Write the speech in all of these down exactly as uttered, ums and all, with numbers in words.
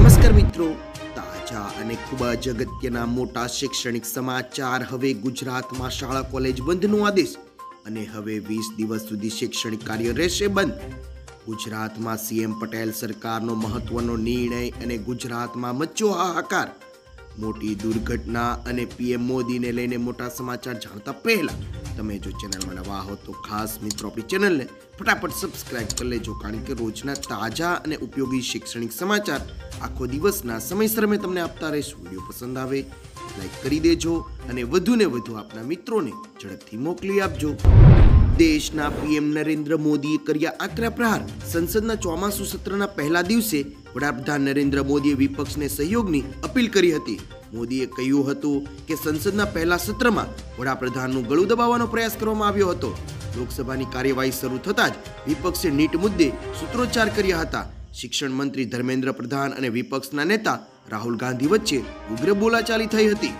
નમસ્કાર મિત્રો, તાજા અને ખૂબ જ અગત્યના મોટા શૈક્ષણિક સમાચાર। હવે ગુજરાતમાં શાળા કોલેજ બંધનો આદેશ અને હવે વીસ દિવસ સુધી શૈક્ષણિક કાર્ય રહેશે બંધ। ગુજરાતમાં સીએમ પટેલ સરકારનો મહત્વનો નિર્ણય અને ગુજરાતમાં મચ્યો હાહાકાર। મોટી દુર્ઘટના અને પીએમ મોદીને લઈને મોટા સમાચાર જાણતા પહેલા તમે જો ચેનલમાં નવા હો તો ખાસ મિત્રો આપણી ચેનલને ફટાફટ સબસ્ક્રાઇબ કરી લેજો, કારણ કે રોજના તાજા અને ઉપયોગી શૈક્ષણિક સમાચાર આખો દિવસના સમયસર અમે તમને આપતા રહીશું। વિડીયો પસંદ આવે લાઈક કરી દેજો અને વધુને વધુ આપના મિત્રોને ઝડપથી મોકલી આપજો। દેશના પીએમ નરેન્દ્ર મોદીએ કર્યા આકરા પ્રહાર। સંસદના ચોમાસુ સત્રના પહેલા દિવસે વડાપ્રધાન નરેન્દ્ર મોદીએ વિપક્ષને સહયોગની અપીલ કરી હતી। મોદીએ કહ્યું હતું કે સંસદના પહેલા સત્રમાં વડાપ્રધાનનું ગળું દબાવવાનો પ્રયાસ કરવામાં આવ્યો હતો। લોકસભાની કાર્યવાહી શરૂ થતાં જ વિપક્ષે નીટ મુદ્દે સૂત્રોચ્ચાર કર્યા હતા। શિક્ષણ મંત્રી ધર્મેન્દ્ર પ્રધાન અને વિપક્ષના નેતા રાહુલ ગાંધી વચ્ચે ઉગ્ર બોલાચાલી થઈ હતી।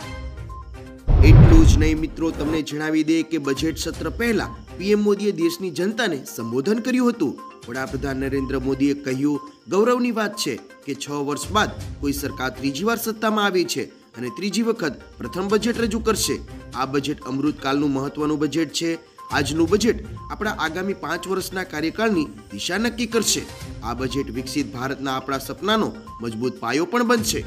એટલું જ નહીં મિત્રો, તમને જણાવી દે કે બજેટ સત્ર પહેલા પીએમ મોદીએ દેશની જનતાને સંબોધન કર્યું હતું। વડાપ્રધાન નરેન્દ્ર મોદીએ કહ્યું, ગૌરવની વાત છે કે છ વર્ષ બાદ કોઈ સરકાર ત્રીજી વાર સત્તામાં આવી છે અને ત્રીજી વખત પ્રથમ બજેટ રજૂ કરશે। આ બજેટ અમૃતકાળનું મહત્વનું બજેટ છે। આજનું બજેટ આપણા આગામી પાંચ વર્ષના કાર્યકાળની દિશા નક્કી કરશે। આ બજેટ વિકસિત ભારતના આપણા સપનાનો મજબૂત પાયો પણ બનશે।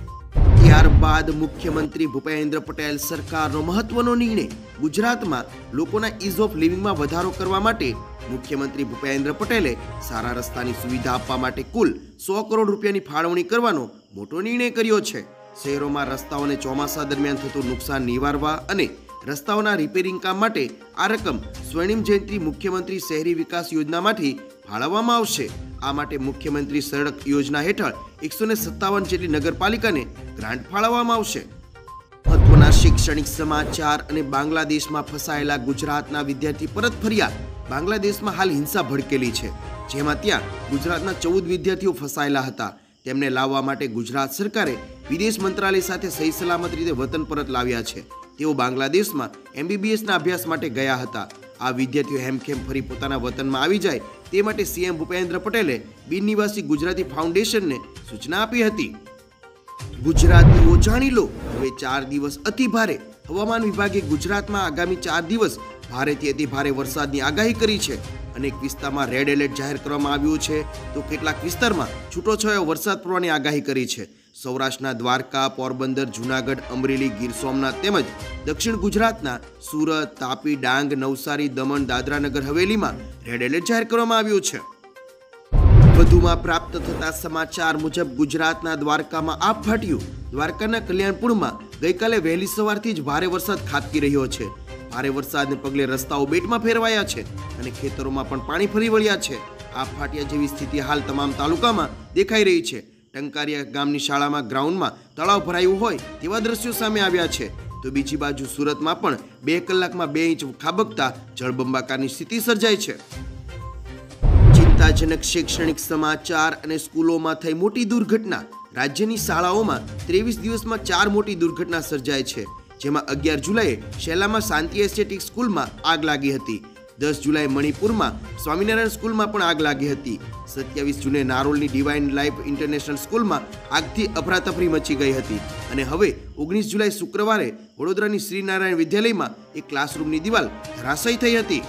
ત્યારબાદ મુખ્યમંત્રી ભૂપેન્દ્ર પટેલ સરકારનો મહત્વનો નિર્ણય। ગુજરાતમાં લોકોના ઇઝ ઓફ લિવિંગમાં વધારો કરવા માટે મુખ્યમંત્રી ભૂપેન્દ્ર પટેલે સારા રસ્તાની સુવિધા આપવા માટે કુલ સો કરોડ રૂપિયાની ફાળવણી કરવાનો મોટો નિર્ણય કર્યો છે। શહેરોમાં રસ્તાઓને ચોમાસા દરમિયાન થતું નુકસાન નિવારવા અને રસ્તાઓના રિપેરિંગ કામ માટે આ રકમ સ્વર્ણિમ જયંતિ મુખ્યમંત્રી શહેરી વિકાસ યોજનામાંથી ફાળવવામાં આવશે। આ માટે મુખ્યમંત્રી સડક યોજના હેઠળ એકસો ને સત્તાવન જેટલી નગરપાલિકાને ગ્રાન્ટ ફાળવવામાં આવશે। મહત્વના શૈક્ષણિક સમાચાર અને બાંગ્લાદેશમાં ફસાયેલા ગુજરાતના વિદ્યાર્થી પરત ફર્યા। બાંગ્લાદેશમાં હાલ હિંસા ભડકેલી છે, જેમાં ત્યાં ગુજરાતના ચૌદ વિદ્યાર્થીઓ ફસાયેલા હતા। તેમને લાવવા માટે ગુજરાત સરકારે વિદેશ મંત્રાલય સાથે સહી સલામત રીતે વતન પરત લાવ્યા છે। તેઓ બાંગ્લાદેશમાં એમબીબીએસના અભ્યાસ માટે ગયા હતા। આ વિદ્યાર્થીઓ હેમખેમ ફરી પોતાના વતનમાં આવી જાય તે માટે સીએમ ભૂપેન્દ્ર પટેલે બિનનિવાસી ગુજરાતી ફાઉન્ડેશનને સૂચના આપી હતી। ગુજરાતીઓ જાણી લો, હવે ચાર દિવસ અતિ ભારે। હવામાન વિભાગે ગુજરાતમાં આગામી ચાર દિવસ ભારેથી અતિ ભારે વરસાદની આગાહી કરી છે। અનેક વિસ્તારમાં રેડ એલર્ટ જાહેર કરવામાં આવ્યું છે, તો કેટલાક વિસ્તારમાં છૂટોછવાયો વરસાદ પડવાની આગાહી કરી છે। સૌરાષ્ટ્રના દ્વારકા, પોરબંદર, જૂનાગઢ, અમરેલી, ગીર સોમનાથ તેમજ દક્ષિણ ગુજરાતના સુરત, તાપી, ડાંગ, નવસારી, દમણ, દાદરા નગર હવેલીમાં રેડ એલર્ટ જાહેર કરવામાં આવ્યું છે। વધુમાં પ્રાપ્ત થતા સમાચાર મુજબ ગુજરાતના દ્વારકામાં આપ ફાટ્યું। દ્વારકાના કલ્યાણપુરમાં ગઈકાલે વહેલી સવારથી જ ભારે વરસાદ ખાબકી રહ્યો છે। ભારે વરસાદને પગલે રસ્તાઓ બેટમાં ફેરવાયા છે અને ખેતરોમાં પણ પાણી ફરી વળ્યા છે। આપ ફાટ્યા જેવી સ્થિતિ હાલ તમામ તાલુકામાં દેખાઈ રહી છે। ટંકારિયા ગામની શાળામાં ગ્રાઉન્ડમાં તળાવ ભરાયું હોય તેવા દ્રશ્યો સામે આવ્યા છે, તો બીજી બાજુ સુરતમાં પણ બે કલાકમાં બે ઇંચ ખાબકતા જળબંબાકારની સ્થિતિ સર્જાઈ છે। ચિંતાજનક શૈક્ષણિક સમાચાર અને સ્કૂલોમાં થઈ મોટી દુર્ઘટના। રાજ્યની શાળાઓમાં ત્રેવીસ દિવસમાં ચાર મોટી દુર્ઘટના સર્જાય છે, જેમાં અગિયાર જુલાઈએ શેલામાં શાંતિ એસ્ટેટિક સ્કૂલમાં આગ લાગી હતી। દસ જુલાઈ મણિપુરમાં સ્વામિનારાયણ સ્કૂલમાં પણ આગ લાગી હતી। સત્યાવીસ જૂને નારોલની ડિવાઇન લાઈફ ઇન્ટરનેશનલ સ્કૂલમાં આગથી અફરાતફરી મચી ગઈ હતી અને હવે ઓગણીસ જુલાઈ શુક્રવારે વડોદરાની શ્રીનારાયણ વિદ્યાલયમાં એક ક્લાસરૂમની દિવાલ ધરાશાયી થઈ હતી।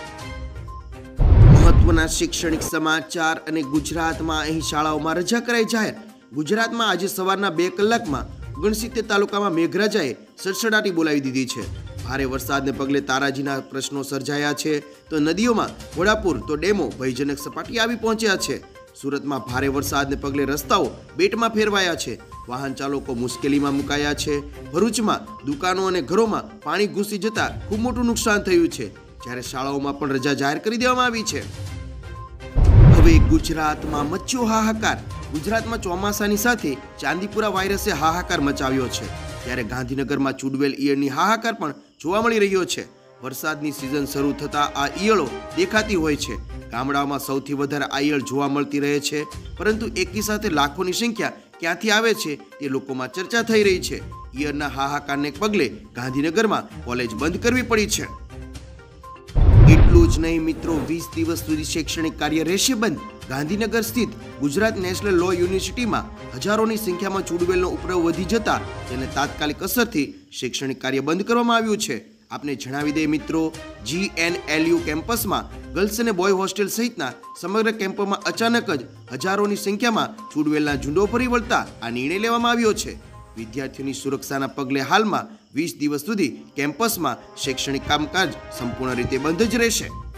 મહત્વના શૈક્ષણિક સમાચાર અને ગુજરાતમાં અહીં શાળાઓમાં રજા કરાઈ જાહેર। ગુજરાતમાં આજે સવારના બે કલાકમાં ઓગણસિત્તેર તાલુકામાં મેઘરાજાએ સડસડાટી બોલાવી દીધી છે। ભારે વરસાદને પગલે તારાજીના પ્રશ્નો સર્જાયા છે, તો નદીઓમાં ઘોડાપુર તો ડેમો ભયજનક સપાટી આવી પહોંચ્યા છે। સુરતમાં ભારે વરસાદને પગલે રસ્તાઓ બેટમાં ફેરવાયા છે, વાહન ચાલકો મુશ્કેલીમાં મુકાયા છે। ભરૂચમાં દુકાનો અને ઘરોમાં પાણી ઘૂસી જતા ખૂબ મોટું નુકસાન થયું છે, જ્યારે શાળાઓમાં પણ રજા જાહેર કરી દેવામાં આવી છે। હવે ગુજરાતમાં મચ્યો હાહાકાર। ગુજરાતમાં ચોમાસાની સાથે ચાંદીપુરા વાયરસે હાહાકાર મચાવ્યો છે, ત્યારે ગાંધીનગરમાં ચુડવેલ ઈયળની હાહાકાર પણ જોવા મળી રહ્યો છે। વરસાદની સિઝન શરૂ થતાં આ ઈયળો દેખાતી હોય છે। ગામડાઓમાં સૌથી વધારે આ ઈયળ જોવા મળતી રહે છે, પરંતુ એકી સાથે લાખોની સંખ્યા ક્યાંથી આવે છે તે લોકોમાં ચર્ચા થઈ રહી છે। ઈયળના હાહાકારને પગલે ગાંધીનગરમાં કોલેજ બંધ કરવી પડી છે। એટલું જ નહીં મિત્રો, વીસ દિવસ સુધી શૈક્ષણિક કાર્ય રહેશે બંધ। ગાંધીનગર સ્થિત ગુજરાત નેશનલ લો યુનિવર્સિટીમાં હજારોની સંખ્યામાં ચૂડવેલનો ઉપદ્રવ વધી જતા તેને તાત્કાલિક અસરથી શૈક્ષણિક કાર્ય બંધ કરવામાં આવ્યું છે. આપને જણાવી દઈએ મિત્રો, જી એન એલ યુ કેમ્પસમાં ગર્લ્સ અને બોય હોસ્ટેલ સહિતના સમગ્ર કેમ્પમાં અચાનક જ હજારોની સંખ્યામાં ચૂડવેલના ઝુંડો ફરી વળતા આ નિર્ણય લેવામાં આવ્યો છે. વિદ્યાર્થીઓની સુરક્ષાના પગલે હાલમાં વીસ દિવસ સુધી કેમ્પસમાં શૈક્ષણિક કામકાજ સંપૂર્ણ રીતે બંધ જ રહેશે.